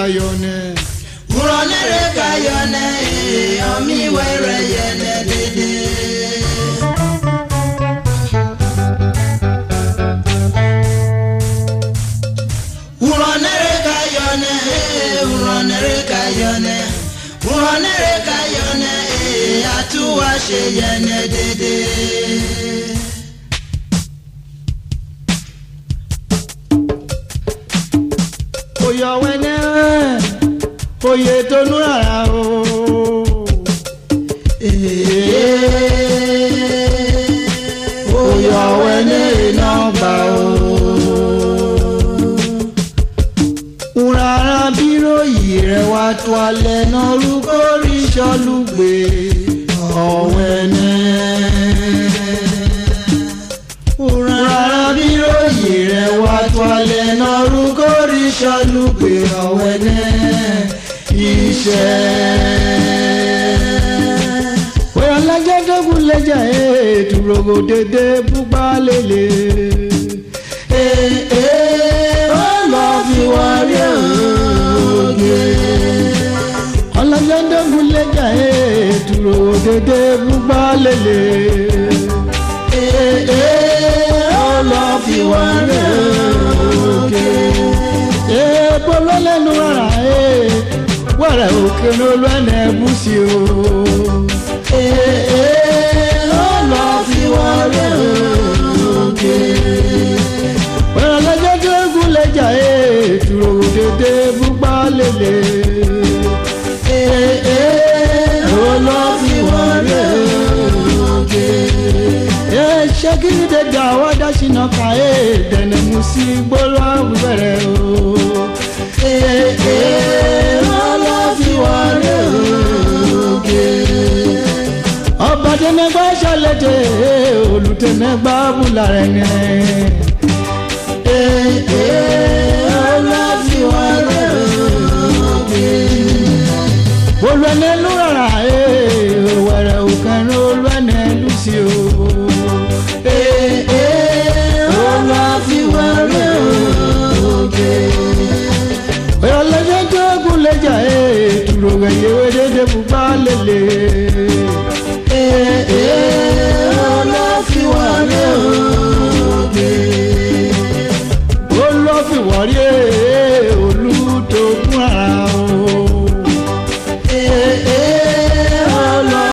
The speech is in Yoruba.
kayone. Uronere kayone, omi were yene dede. Uronere kayone, uronere kayone, uronere kayone, atuwa she yene dede. Oya wene, oye tonu ara o. Oya wene nọmba o. Urara biro yire wa to alẹ́ náà rúkọ rí sọlùgbé ọ̀wẹ́nẹ́. Urara biro yire wa to alẹ́ náà rúkọ rí sọlùgbé ọ̀wẹ́nẹ́ iṣẹ́. Oya lajẹ dógún lẹjà dúró dédé búgbà lélẹ̀. Fi wárí ògè ọlọ́jọ́dọ́gún lẹ́jà dúró dédé búgbà lélẹ̀. Ọlọ́fi wárí ògè bọ́lọ́ lẹ́nu ara wẹ̀rẹ̀ òkè lólú ẹ̀nà ẹ̀bùsì o. Ọlọ́fi wárí ògè ọlọ́jọ́dọ́gún lẹ́jà dúró dédé búgbà lélẹ̀. Ọlọ́fi wárí ògè ṣẹ́kìrì dẹ̀dẹ̀ àwọn dáṣínà ká dẹ̀nẹ̀ mú sí gbọ́lọ́ àwùbẹ̀rẹ̀ o. Ọlọ́fi wárí ògè ọba tẹ̀mẹ́gbà ṣàlẹ̀dẹ̀ olùtẹ̀mẹ́gbà bùlà rẹ̀ ní. Ọlọ́fi wárí ògè olùẹ̀nẹ́lú rárá